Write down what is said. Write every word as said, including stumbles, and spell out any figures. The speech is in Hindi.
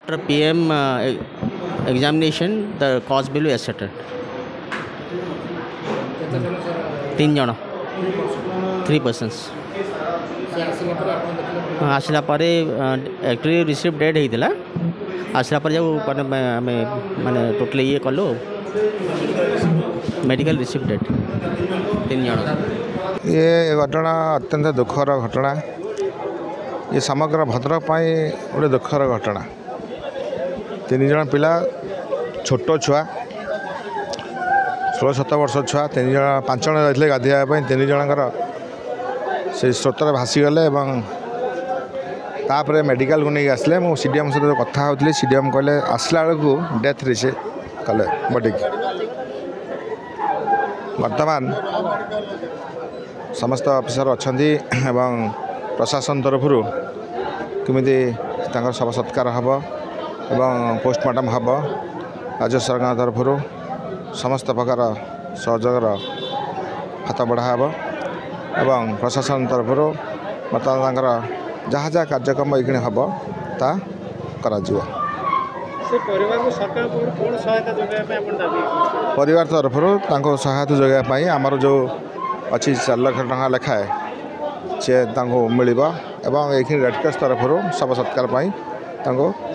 After P M uh, e- examination, the cost bill is settled. तीन जन थ्री पर्सन्स आसला एक्चुअली रिसीव डेट होता आसला जो माने टोटल ये कलु मेडिकल रिसीव डेट तीन जन। ये घटना अत्यंत दुखर घटना। ये समग्र भद्रक गोटे दुखर घटना। तीन जन पिला छोट छुआ षोल सत वर्ष छुआ तीन जन पांच जन रही गाधोवाई तीन जनकर से स्रोतर भासीगले तापर मेडिकल को नहीं आसले मु सीडीएम सहित कथा होती सीडीएम कहले आसला बेलू डेथ रिसीव कले बॉडी की। वर्तमान समस्त अफिसर अच्छा प्रशासन तरफ केमी शव सत्कार हम एवं पोस्टमार्टम हम राज्य सरकार तरफ समस्त प्रकार सहयोगर हाथ बढ़ा एवं प्रशासन तरफ बर्तमान जहाँ जहाँ कार्यक्रम ये हम ता करा परिवार तरफ सहायता जोगाई आमर जो अच्छी चार लाख टका लेखाए सी मिल एवं ये रेडक्रॉस तरफ शव सत्कार